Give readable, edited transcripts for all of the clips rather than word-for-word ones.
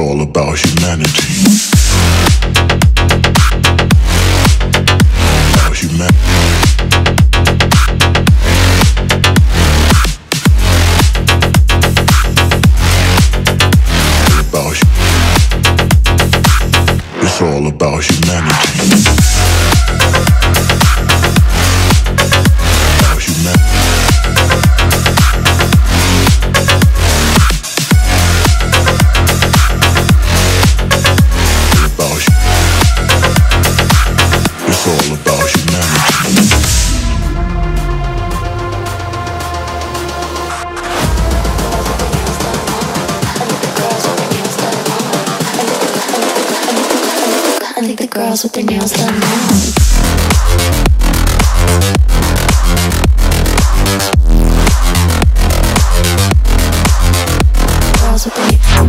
all about humanity. About humanity. It's all about humanity. About humanity. It's all about humanity. I think the girls with their nails done now. Girls with their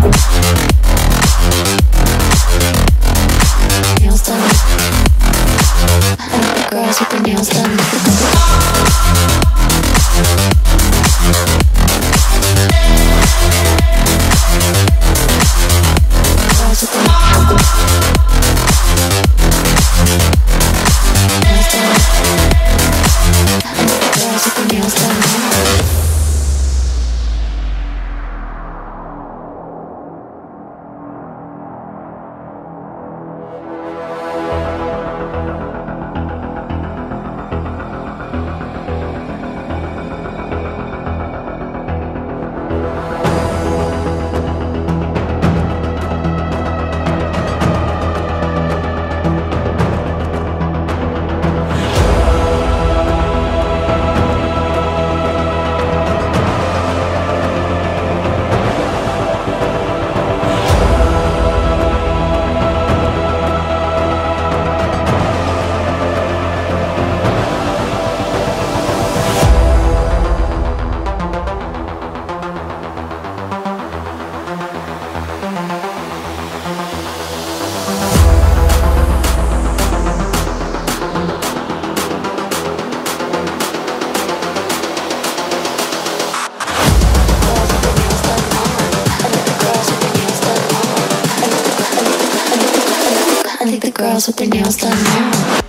nails done. I think the girls with their nails done. Girls with their nails done. I think the girls with their nails done now.